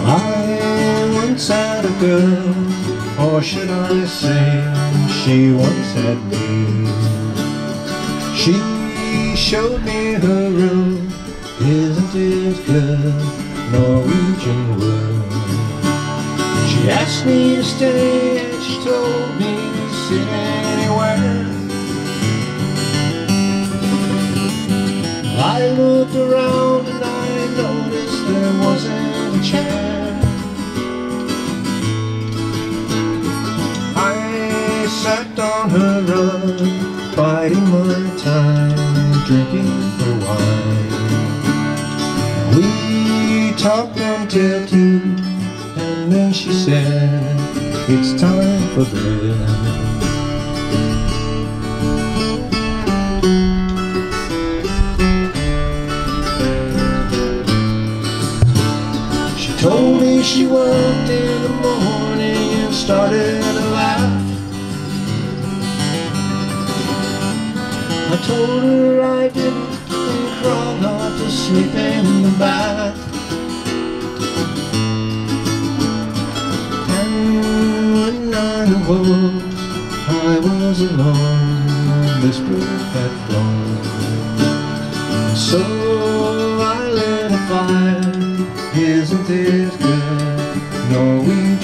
I once had a girl, or should I say, she once had me. She showed me her room, isn't it good, Norwegian wood. She asked me to stay and she told me to sit anywhere. I looked around and I noticed there wasn't a chair. I sat on her rug, biding my time, drinking her wine. We talked until 2, and then she said, it's time for bed. Told me she woke in the morning and started to laugh. I told her I didn't, and crawled off to sleep in the bath. And when I awoke, I was alone, this bird had flown. So I lit a fire, isn't it good, Norwegian?